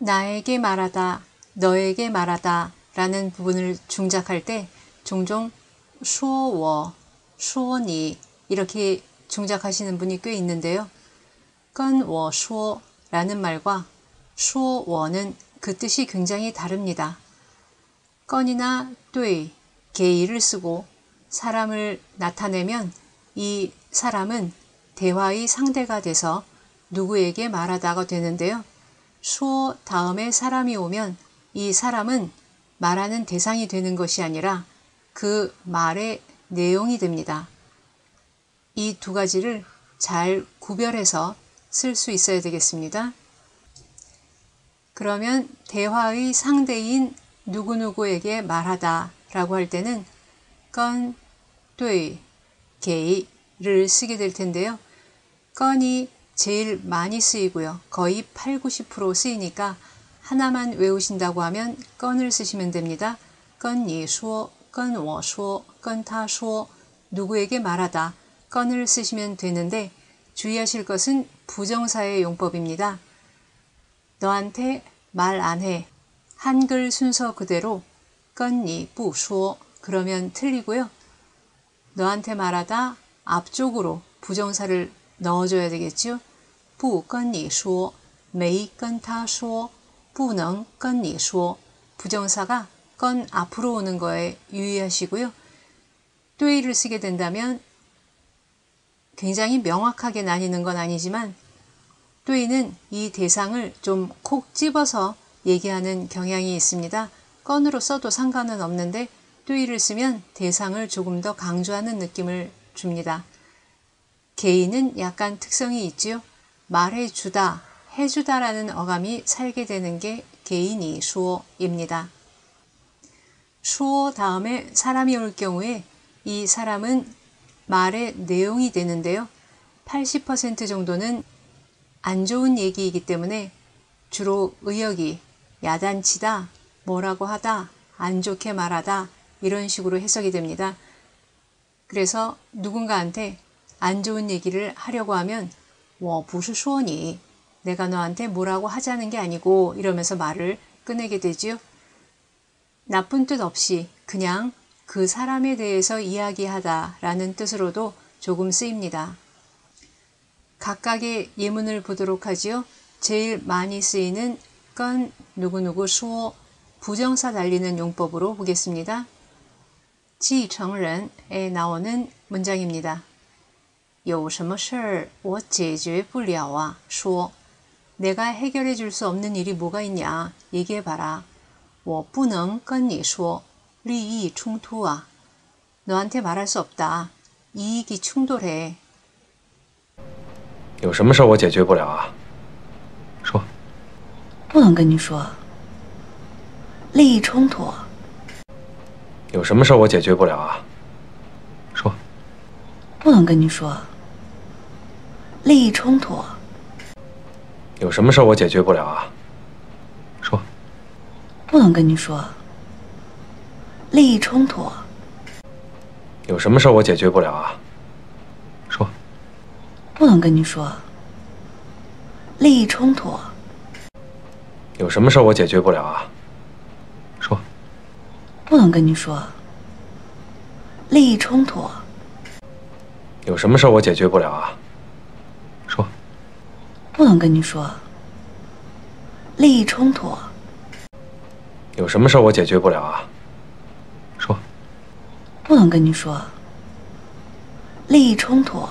나에게 말하다, 너에게 말하다 라는 부분을 중작할 때 종종 说我, 说你 이렇게 중작하시는 분이 꽤 있는데요. 跟我说 라는 말과 说我는 그 뜻이 굉장히 다릅니다. 건이나 对, 게이를 쓰고 사람을 나타내면 이 사람은 대화의 상대가 돼서 누구에게 말하다가 되는데요. 说 다음에 사람이 오면 이 사람은 말하는 대상이 되는 것이 아니라 그 말의 내용이 됩니다. 이 두 가지를 잘 구별해서 쓸 수 있어야 되겠습니다. 그러면 대화의 상대인 누구누구에게 말하다 라고 할 때는 跟, 对, 게이를 쓰게 될 텐데요. 건이 제일 많이 쓰이고요. 거의 80~90% 쓰이니까 하나만 외우신다고 하면 건을 쓰시면 됩니다. 跟你说, 跟我说, 跟他说 누구에게 말하다 건을 쓰시면 되는데 주의하실 것은 부정사의 용법입니다. 너한테 말 안 해. 한글 순서 그대로 跟你不说 그러면 틀리고요. 너한테 말하다 앞쪽으로 부정사를 넣어줘야 되겠죠. 不跟你说, 没跟他说, 不能跟你说 부정사가 건 앞으로 오는 거에 유의하시고요. 对를 쓰게 된다면 굉장히 명확하게 나뉘는 건 아니지만 对는 이 대상을 좀 콕 집어서 얘기하는 경향이 있습니다. 건으로 써도 상관은 없는데 对를 쓰면 대상을 조금 더 강조하는 느낌을 줍니다. 게이는 약간 특성이 있지요. 말해주다, 해주다라는 어감이 살게 되는 게 게이니 수어입니다. 수어 다음에 사람이 올 경우에 이 사람은 말의 내용이 되는데요. 80% 정도는 안 좋은 얘기이기 때문에 주로 의역이 야단치다, 뭐라고 하다, 안 좋게 말하다 이런 식으로 해석이 됩니다. 그래서 누군가한테 안 좋은 얘기를 하려고 하면 我不是说你 내가 너한테 뭐라고 하자는 게 아니고 이러면서 말을 꺼내게 되지요. 나쁜 뜻 없이 그냥 그 사람에 대해서 이야기하다 라는 뜻으로도 조금 쓰입니다. 각각의 예문을 보도록 하지요. 제일 많이 쓰이는 건 누구누구 수어 부정사 달리는 용법으로 보겠습니다. 继承人에 나오는 문장입니다. 有什么事儿我解决不了啊说 내가 해결해 줄 수 없는 일이 뭐가 있냐 얘기해봐라. 我不能跟你说利益冲突啊 너한테 말할 수 없다. 이익이 충돌해. 有什么事我解决不了啊说不能跟你说利益冲突有什么事我解决不了啊说不能跟你说利益冲突有什么事我解决不了啊说不能跟你说利益冲突有什么事我解决不了啊说不能跟你说利益冲突有什么事我解决不了啊说不能跟你说利益冲突有什么事我解决不了啊说不能跟你说利益冲突有什么事我解决不了啊说不能跟你说利益冲突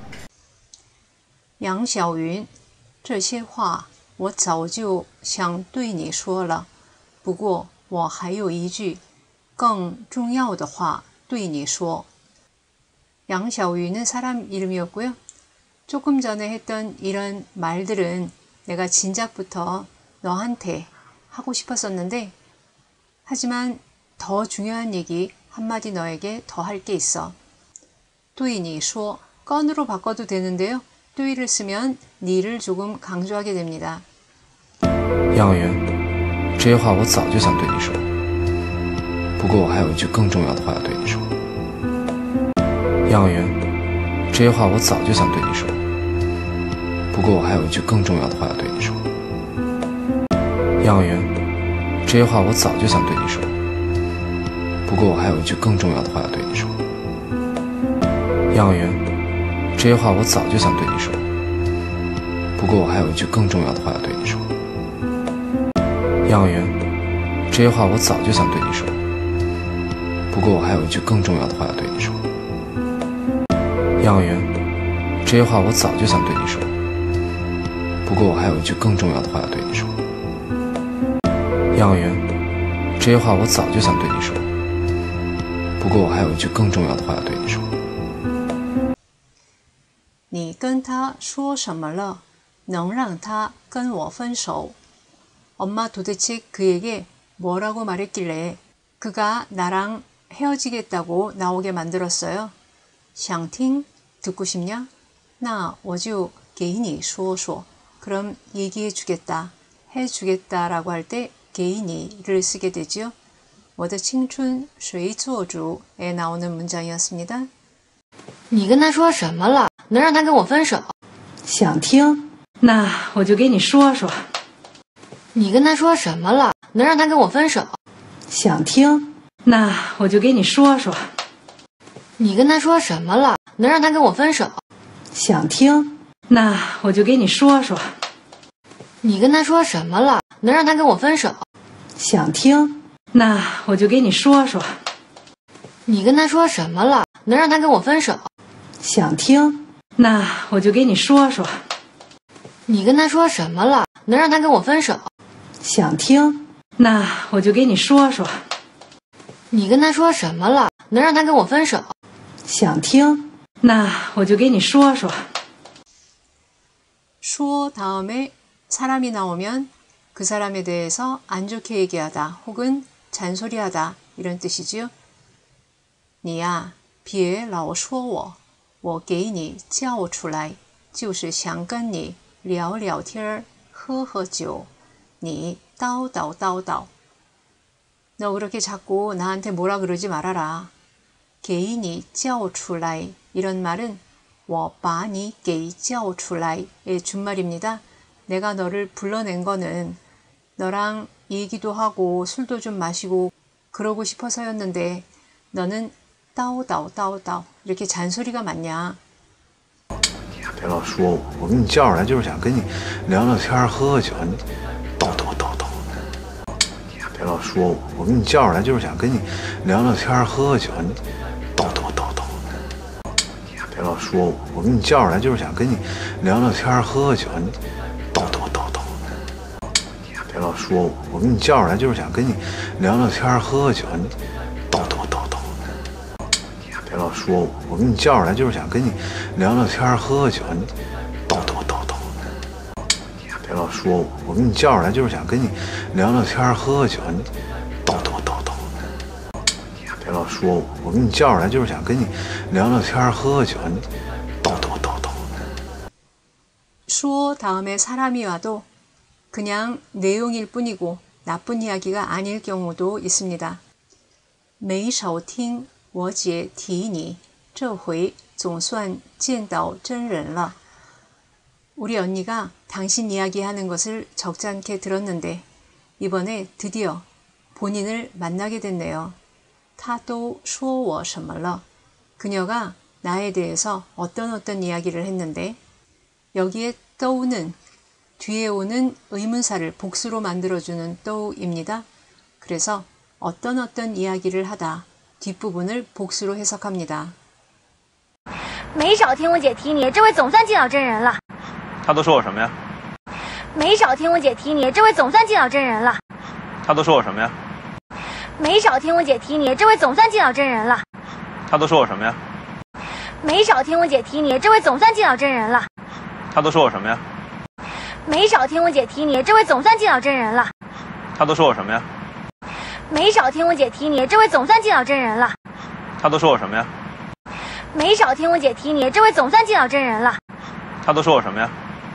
杨晓云，这些话我早就想对你说了，不过我还有一句更重要的话对你说。 양샤윈은 사람 이름이었고요. 조금 전에 했던 이런 말들은 내가 진작부터 너한테 하고 싶었었는데 하지만 더 중요한 얘기 한마디 너에게 더 할 게 있어. 对你说 건으로 바꿔도 되는데요. 对를 쓰면 니를 조금 강조하게 됩니다. 杨晓云，这些话我早就想对你说，不过我还有一句更重要的话要对你说。杨晓云，这些话我早就想对你说，不过我还有一句更重要的话要对你说。 杨云，这些话我早就想对你说，不过我还有一句更重要的话要对你说。杨云，这些话我早就想对你说，不过我还有一句更重要的话要对你说。杨云，这些话我早就想对你说，不过我还有一句更重要的话要对你说。杨云，这些话我早就想对你说，不过我还有一句更重要的话要对你说。杨云，这些话我早就想对你说，不过我还有一句更重要的话要对你说。 你跟他说什么了？能让他跟我分手? 엄마 도대체 그에게 뭐라고 말했길래 그가 나랑 헤어지겠다고 나오게 만들었어요? 想听? 듣고 싶냐? 那我就给你说说. 그럼 얘기해 주겠다, 해 주겠다라고 할 때给你를 쓰게 되지요. 我的青春谁做主에 나오는 문장이었습니다. 你跟他说什么了？能让他跟我分手？ 想听，那我就给你说说。 你跟他说什么了？能让他跟我分手？ 想听，那我就给你说说。 你跟他说什么了？能让他跟我分手？ 想听，那我就给你说说。 你跟他说什么了？能让他跟我分手？ 想听，那我就给你说说。 你跟他说什么了？能让他跟我分手？ 想听，那我就给你说说。 你跟他说什么了？能让他跟我分手？ 想听，那我就给你说说。 你跟他说什么了？能让他跟我分手？ 想听，那我就给你说说。 说 다음에 사람이 나오면 그 사람에 대해서 안 좋게 얘기하다 혹은 잔소리하다 이런 뜻이지요. 你呀，别老说我，我给你叫出来，就是想跟你聊聊天，喝喝酒。你叨叨叨叨。너 그렇게 자꾸 나한테 뭐라 그러지 말아라. 给你叫出来 이런 말은 我把你给叫出来의 준말입니다. 내가 너를 불러낸 거는 너랑 얘기도 하고 술도 좀 마시고 그러고 싶어서였는데 너는叨叨叨叨 이렇게 잔소리가 많냐. 别老说我，我给你叫出来就是想跟你聊聊天、喝喝酒。你叨叨叨叨。别老说我，我给你叫出来就是想跟你聊聊天、喝喝酒。你叨叨叨叨。别老说我，我给你叫出来就是想跟你聊聊天、喝喝酒。你叨叨叨叨。别老说我，我给你叫出来就是想跟你聊聊天、喝喝酒。你叨叨叨叨。别老说我，我给你叫出来就是想跟你聊聊天、喝喝酒。你叨叨叨叨。别老说我，我给你叫出来就是想跟你聊聊天、喝喝酒。你叨叨叨叨。别老说我，我给你叫出来就是想跟你聊聊天、喝喝酒。你叨叨叨叨。 说 다음에 사람이 와도 그냥 내용일 뿐이고 나쁜 이야기가 아닐 경우도 있습니다. 没少听我姐提你，这回总算见到真人了. 우리 언니가 당신 이야기하는 것을 적잖게 들었는데 이번에 드디어 본인을 만나게 됐네요. 他都说我什么了? 그녀가 나에 대해서 어떤 이야기를 했는데 여기에 떠우는 뒤에 오는 의문사를 복수로 만들어주는 떠우입니다. 그래서 어떤 이야기를 하다 뒷부분을 복수로 해석합니다. 没少听我姐提你，这回总算见到真人了。 他都说我什么呀？ 没少听我姐提你，这回总算见到真人了。 他都说我什么呀？ 没少听我姐提你，这回总算见到真人了。 他都说我什么呀？ 没少听我姐提你，这回总算见到真人了。 他都说我什么呀？ 没少听我姐提你，这回总算见到真人了。 他都说我什么呀？ 没少听我姐提你，这回总算见到真人了。 他都说我什么呀？ 没少听我姐提你，这回总算见到真人了。 他都说我什么呀？